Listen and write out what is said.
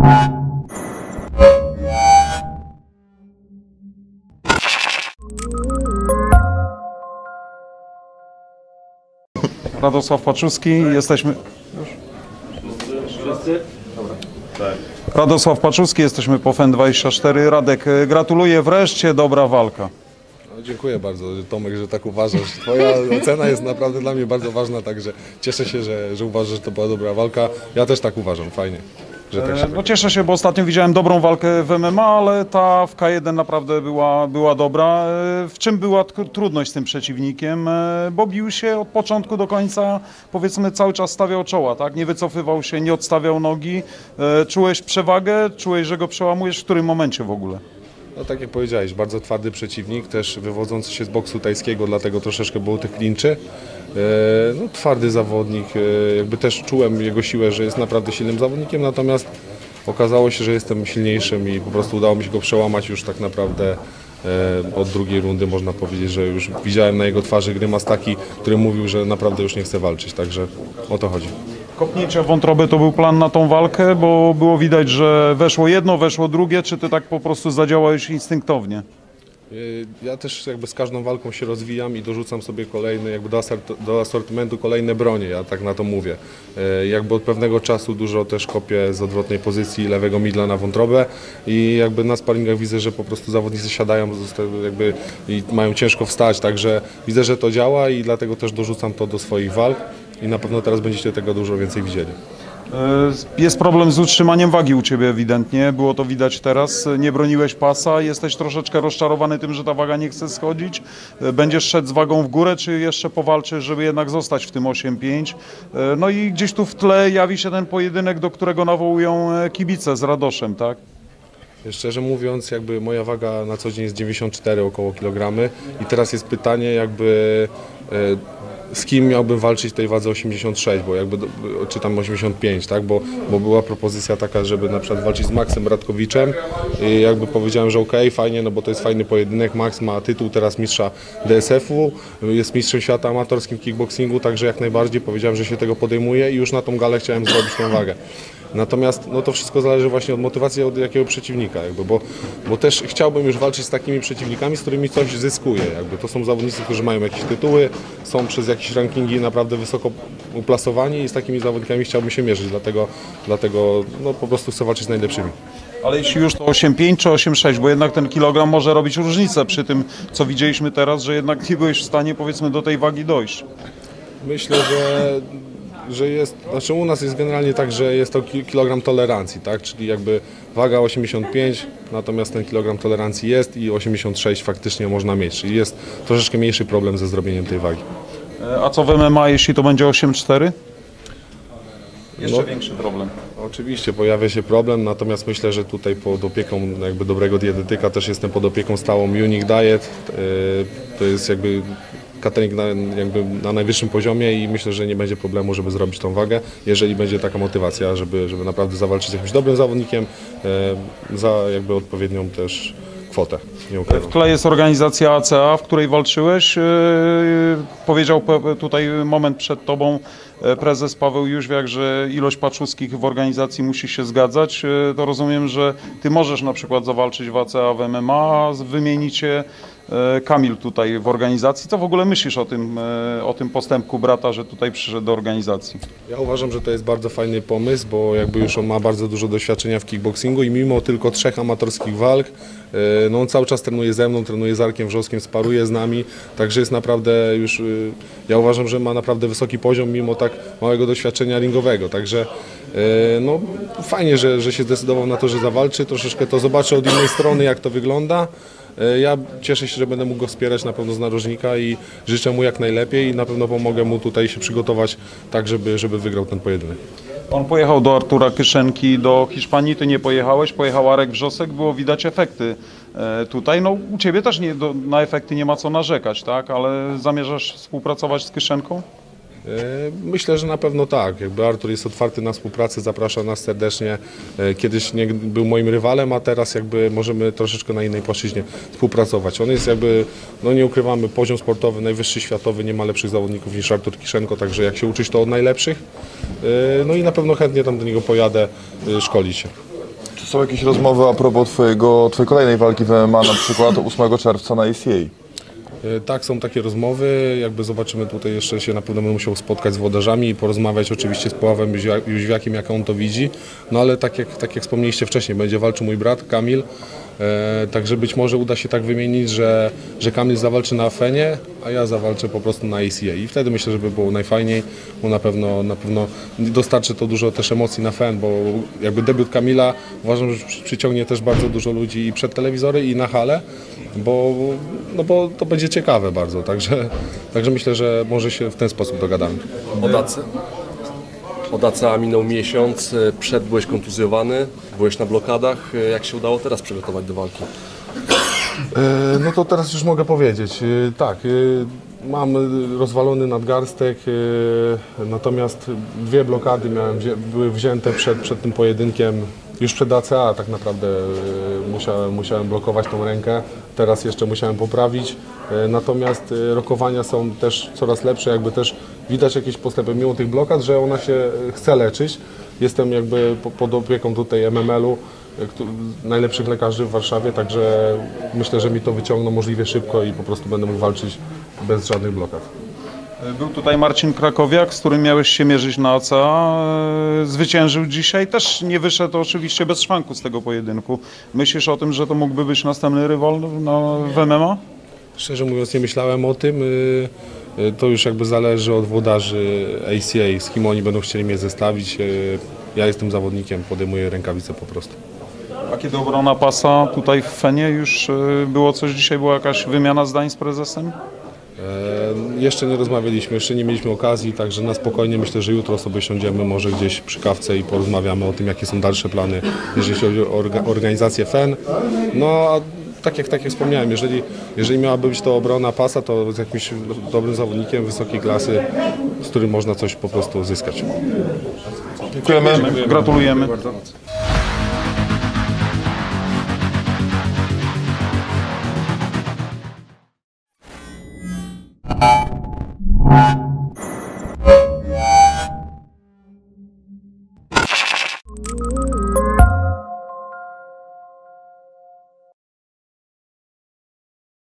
Radosław Paczuski, jesteśmy... Radosław Paczuski, jesteśmy po FEN24. Radek, gratuluję, wreszcie dobra walka. No, dziękuję bardzo, Tomek, że tak uważasz. Twoja ocena jest naprawdę dla mnie bardzo ważna, także cieszę się, że uważasz, że to była dobra walka. Ja też tak uważam, fajnie. Że tak się No cieszę się, bo ostatnio widziałem dobrą walkę w MMA, ale ta w K1 naprawdę była dobra. W czym była trudność z tym przeciwnikiem? Bo bił się od początku do końca, powiedzmy cały czas stawiał czoła, tak? Nie wycofywał się, nie odstawiał nogi. Czułeś przewagę? Czułeś, że go przełamujesz? W którym momencie w ogóle? No tak jak powiedziałeś, bardzo twardy przeciwnik, też wywodzący się z boksu tajskiego, dlatego troszeczkę było tych clinczy. No, twardy zawodnik, jakby też czułem jego siłę, że jest naprawdę silnym zawodnikiem, natomiast okazało się, że jestem silniejszym i po prostu udało mi się go przełamać już tak naprawdę od drugiej rundy. Można powiedzieć, że już widziałem na jego twarzy grymas taki, który mówił, że naprawdę już nie chce walczyć, także o to chodzi. Kopnięcie w wątrobę to był plan na tą walkę, bo było widać, że weszło jedno, weszło drugie, czy ty tak po prostu zadziałałeś instynktownie? Ja też jakby z każdą walką się rozwijam i dorzucam sobie kolejne, jakby do asortymentu kolejne bronie, ja tak na to mówię. Jakby od pewnego czasu dużo też kopię z odwrotnej pozycji lewego midla na wątrobę i jakby na sparingach widzę, że po prostu zawodnicy siadają jakby i mają ciężko wstać, także widzę, że to działa i dlatego też dorzucam to do swoich walk i na pewno teraz będziecie tego dużo więcej widzieli. Jest problem z utrzymaniem wagi u Ciebie ewidentnie, było to widać teraz, nie broniłeś pasa, jesteś troszeczkę rozczarowany tym, że ta waga nie chce schodzić, będziesz szedł z wagą w górę, czy jeszcze powalczysz, żeby jednak zostać w tym 8-5, no i gdzieś tu w tle jawi się ten pojedynek, do którego nawołują kibice z Radoszem, tak? Szczerze mówiąc, jakby moja waga na co dzień jest 94 około kilogramy i teraz jest pytanie jakby z kim miałbym walczyć w tej wadze 86, bo jakby, czy tam 85, tak? Bo była propozycja taka, żeby na przykład walczyć z Maxem Bratkowiczem i jakby powiedziałem, że okej, fajnie, no bo to jest fajny pojedynek, Max ma tytuł teraz mistrza DSF-u, jest mistrzem świata amatorskim w kickboxingu, także jak najbardziej powiedziałem, że się tego podejmuję i już na tą galę chciałem zrobić tą wagę. Natomiast no to wszystko zależy właśnie od motywacji, od jakiego przeciwnika, jakby, bo też chciałbym już walczyć z takimi przeciwnikami, z którymi coś zyskuję. Jakby. To są zawodnicy, którzy mają jakieś tytuły, są przez jakieś rankingi naprawdę wysoko uplasowani i z takimi zawodnikami chciałbym się mierzyć, dlatego no, po prostu chcę walczyć z najlepszymi. Ale jeśli już to 8,5 czy 8,6, bo jednak ten kilogram może robić różnicę przy tym, co widzieliśmy teraz, że jednak nie byłeś w stanie, powiedzmy, do tej wagi dojść. Myślę, że jest, znaczy u nas jest generalnie tak, że jest to kilogram tolerancji, tak? Czyli jakby waga 85, natomiast ten kilogram tolerancji jest i 86 faktycznie można mieć, czyli jest troszeczkę mniejszy problem ze zrobieniem tej wagi. A co w MMA, jeśli to będzie 8,4? Jeszcze większy problem. Oczywiście pojawia się problem, natomiast myślę, że tutaj pod opieką jakby dobrego dietetyka też jestem pod opieką stałą Unique Diet. To jest jakby catering jakby na najwyższym poziomie i myślę, że nie będzie problemu, żeby zrobić tą wagę, jeżeli będzie taka motywacja, żeby naprawdę zawalczyć z jakimś dobrym zawodnikiem za jakby odpowiednią też kwotę. W tle jest organizacja ACA, w której walczyłeś. Powiedział tutaj moment przed Tobą prezes Paweł Jóźwiak, że ilość Paczuskich w organizacji musi się zgadzać. To rozumiem, że Ty możesz na przykład zawalczyć w ACA, w MMA, a wymienić się Kamil tutaj w organizacji. Co w ogóle myślisz o tym postępku brata, że tutaj przyszedł do organizacji? Ja uważam, że to jest bardzo fajny pomysł, bo jakby już on ma bardzo dużo doświadczenia w kickboxingu i mimo tylko 3 amatorskich walk, no on cały czas trenuje ze mną, trenuje z Arkiem Wrzoskiem, sparuje z nami, także jest naprawdę już, ja uważam, że ma naprawdę wysoki poziom mimo tak małego doświadczenia ringowego, także no fajnie, że się zdecydował na to, że zawalczy, troszeczkę to zobaczy od innej strony, jak to wygląda. Ja cieszę się, że będę mógł go wspierać na pewno z narożnika i życzę mu jak najlepiej i na pewno pomogę mu tutaj się przygotować tak, żeby wygrał ten pojedynek. On pojechał do Artura Kyszenki do Hiszpanii, Ty nie pojechałeś, pojechał Arek Wrzosek, było widać efekty tutaj. No u Ciebie też na efekty nie ma co narzekać, tak? Ale zamierzasz współpracować z Kyszenką? Myślę, że na pewno tak. Jakby Artur jest otwarty na współpracę, zaprasza nas serdecznie. Kiedyś nie był moim rywalem, a teraz jakby możemy troszeczkę na innej płaszczyźnie współpracować. On jest jakby, no nie ukrywamy, poziom sportowy najwyższy światowy, nie ma lepszych zawodników niż Artur Kiszenko, także jak się uczyć, to od najlepszych. No i na pewno chętnie tam do niego pojadę szkolić się. Czy są jakieś rozmowy a propos twojej kolejnej walki w MMA, na przykład 8 czerwca na ACA? Tak, są takie rozmowy, jakby zobaczymy tutaj jeszcze się na pewno będę musiał spotkać z włodarzami i porozmawiać oczywiście z Puławem Jóźwiakiem, jak on to widzi, no ale tak jak wspomnieliście wcześniej, będzie walczył mój brat Kamil, także być może uda się tak wymienić, że Kamil zawalczy na Fenie, a ja zawalczę po prostu na ACA i wtedy myślę, że by było najfajniej, bo na pewno dostarczy to dużo też emocji na Fen, bo jakby debiut Kamila uważam, że przyciągnie też bardzo dużo ludzi i przed telewizory i na halę, bo to będzie ciekawe bardzo, także myślę, że może się w ten sposób dogadamy. Od ACA minął miesiąc, byłeś kontuzjowany, byłeś na blokadach. Jak się udało teraz przygotować do walki? No to teraz już mogę powiedzieć. Tak, mam rozwalony nadgarstek, natomiast 2 blokady były wzięte przed tym pojedynkiem. Już przed ACA tak naprawdę musiałem blokować tą rękę, teraz jeszcze musiałem poprawić, natomiast rokowania są też coraz lepsze, jakby też widać jakieś postępy mimo tych blokad, że ona się chce leczyć. Jestem jakby pod opieką tutaj MML-u, najlepszych lekarzy w Warszawie, także myślę, że mi to wyciągną możliwie szybko i po prostu będę mógł walczyć bez żadnych blokad. Był tutaj Marcin Krakowiak, z którym miałeś się mierzyć na ACA. Zwyciężył dzisiaj. Też nie wyszedł oczywiście bez szwanku z tego pojedynku. Myślisz o tym, że to mógłby być następny rywal w MMA? Szczerze mówiąc nie myślałem o tym. To już jakby zależy od włodarzy ACA, z kim oni będą chcieli mnie zestawić. Ja jestem zawodnikiem, podejmuję rękawice po prostu. A kiedy obrona pasa tutaj w Fenie już było coś dzisiaj? Była jakaś wymiana zdań z prezesem? Jeszcze nie rozmawialiśmy, jeszcze nie mieliśmy okazji, także na spokojnie myślę, że jutro sobie siądziemy może gdzieś przy kawce i porozmawiamy o tym, jakie są dalsze plany, jeżeli chodzi o organizację FEN. No a tak jak wspomniałem, jeżeli miałaby być to obrona pasa, to z jakimś dobrym zawodnikiem wysokiej klasy, z którym można coś po prostu zyskać. Dziękujemy. Gratulujemy.